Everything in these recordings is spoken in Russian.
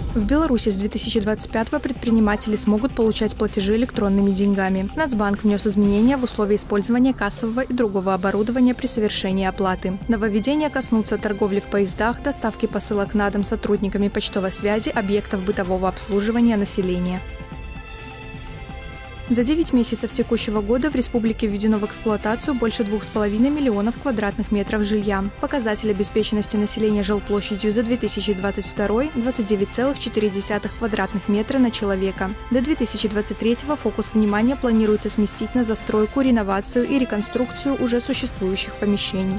В Беларуси с 2025-го предприниматели смогут получать платежи электронными деньгами. Нацбанк внес изменения в условия использования кассового и другого оборудования при совершении оплаты. Нововведения коснутся торговли в поездах, доставки посылок на дом сотрудниками почтовой связи, объектов бытового обслуживания населения. За 9 месяцев текущего года в республике введено в эксплуатацию больше 2,5 миллионов квадратных метров жилья. Показатель обеспеченности населения жилплощадью за 2022 – 29,4 квадратных метра на человека. До 2023-го фокус внимания планируется сместить на застройку, реновацию и реконструкцию уже существующих помещений.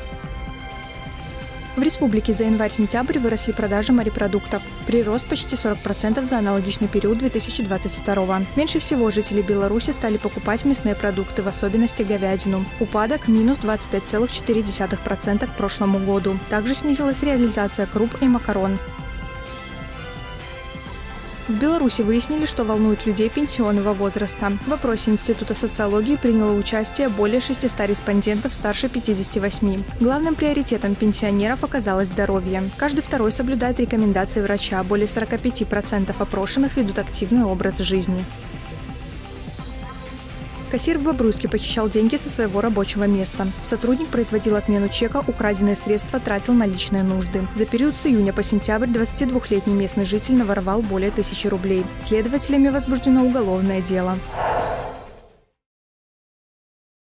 В республике за январь-сентябрь выросли продажи морепродуктов. Прирост почти 40% за аналогичный период 2022. Меньше всего жители Беларуси стали покупать мясные продукты, в особенности говядину. Упадок – минус 25,4% к прошлому году. Также снизилась реализация круп и макарон. В Беларуси выяснили, что волнует людей пенсионного возраста. В опросе Института социологии приняло участие более 600 респондентов старше 58. Главным приоритетом пенсионеров оказалось здоровье. Каждый второй соблюдает рекомендации врача. Более 45% опрошенных ведут активный образ жизни. Кассир в Бобруйске похищал деньги со своего рабочего места. Сотрудник производил отмену чека, украденные средства тратил на личные нужды. За период с июня по сентябрь 22-летний местный житель наворовал более 1000 рублей. Следователями возбуждено уголовное дело.